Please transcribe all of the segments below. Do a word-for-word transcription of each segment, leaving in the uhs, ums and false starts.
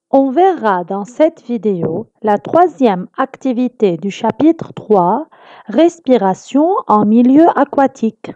On verra dans cette vidéo la troisième activité du chapitre trois, Respiration en milieu aquatique.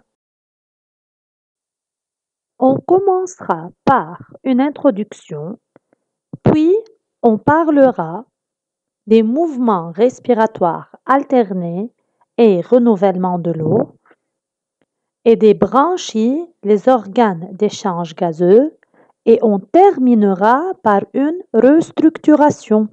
On commencera par une introduction, puis on parlera des mouvements respiratoires alternés et renouvellement de l'eau, et des branchies, les organes d'échange gazeux, et on terminera par une restructuration.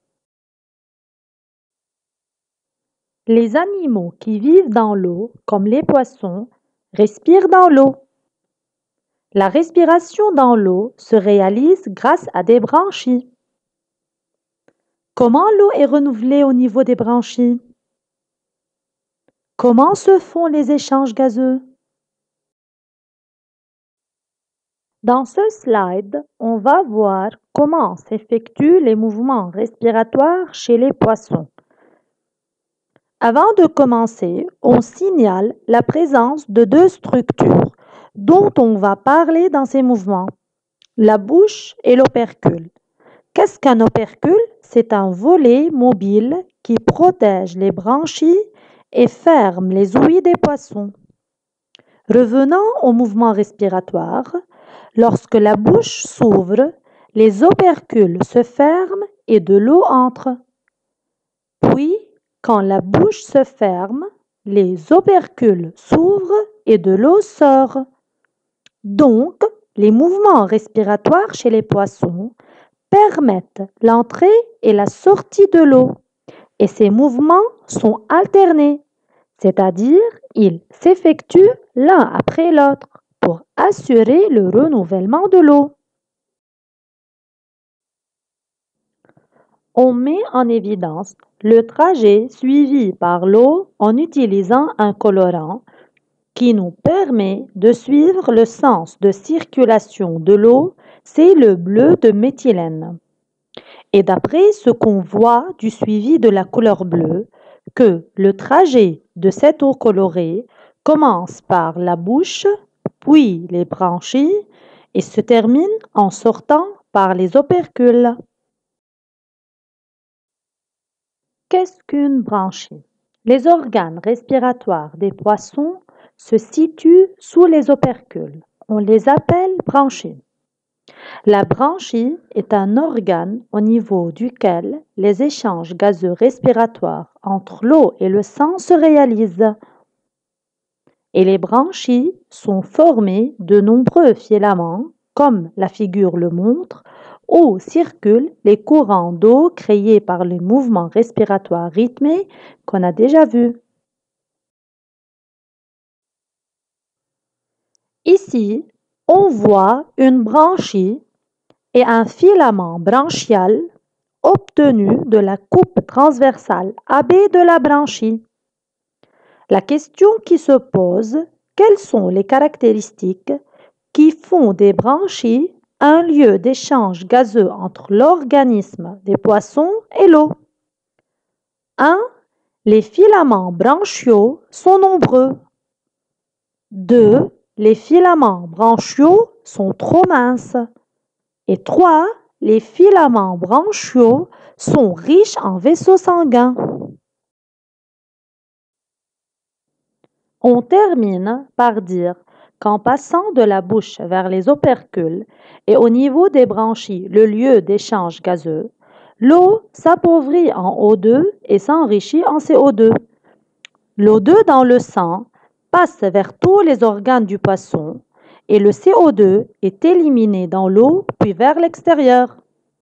Les animaux qui vivent dans l'eau, comme les poissons, respirent dans l'eau. La respiration dans l'eau se réalise grâce à des branchies. Comment l'eau est renouvelée au niveau des branchies? Comment se font les échanges gazeux? Dans ce slide, on va voir comment s'effectuent les mouvements respiratoires chez les poissons. Avant de commencer, on signale la présence de deux structures dont on va parler dans ces mouvements, la bouche et l'opercule. Qu'est-ce qu'un opercule? C'est un volet mobile qui protège les branchies et ferme les ouïes des poissons. Revenons au mouvement respiratoire. Lorsque la bouche s'ouvre, les opercules se ferment et de l'eau entre. Puis, quand la bouche se ferme, les opercules s'ouvrent et de l'eau sort. Donc, les mouvements respiratoires chez les poissons permettent l'entrée et la sortie de l'eau. Et ces mouvements sont alternés, c'est-à-dire ils s'effectuent l'un après l'autre pour assurer le renouvellement de l'eau. On met en évidence le trajet suivi par l'eau en utilisant un colorant qui nous permet de suivre le sens de circulation de l'eau, c'est le bleu de méthylène. Et d'après ce qu'on voit du suivi de la couleur bleue, que le trajet de cette eau colorée commence par la bouche, puis les branchies et se termine en sortant par les opercules. Qu'est-ce qu'une branchie? Les organes respiratoires des poissons se situent sous les opercules. On les appelle branchies. La branchie est un organe au niveau duquel les échanges gazeux respiratoires entre l'eau et le sang se réalisent. Et les branchies sont formées de nombreux filaments, comme la figure le montre, où circulent les courants d'eau créés par les mouvements respiratoires rythmés qu'on a déjà vus. Ici, on voit une branchie et un filament branchial obtenu de la coupe transversale A B de la branchie. La question qui se pose, quelles sont les caractéristiques qui font des branchies un lieu d'échange gazeux entre l'organisme des poissons et l'eau? un. Les filaments branchiaux sont nombreux. deux. Les filaments branchiaux sont trop minces. Et trois. Les filaments branchiaux sont riches en vaisseaux sanguins. On termine par dire qu'en passant de la bouche vers les opercules et au niveau des branchies, le lieu d'échange gazeux, l'eau s'appauvrit en O deux et s'enrichit en C O deux. L'O deux dans le sang passe vers tous les organes du poisson et le C O deux est éliminé dans l'eau puis vers l'extérieur.